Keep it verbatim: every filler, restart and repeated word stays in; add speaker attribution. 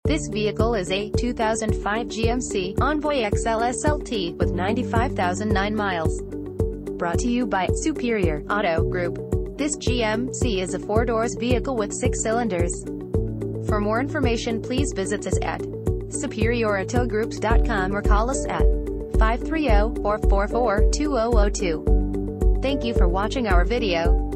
Speaker 1: This vehicle is a two thousand five G M C Envoy X L S L T with ninety-five thousand nine miles. Brought to you by Superior Auto Group. This G M C is a four-doors vehicle with six cylinders. For more information, please visit us at superior auto groups dot com or call us at five three zero, four four four, two zero zero two. Thank you for watching our video.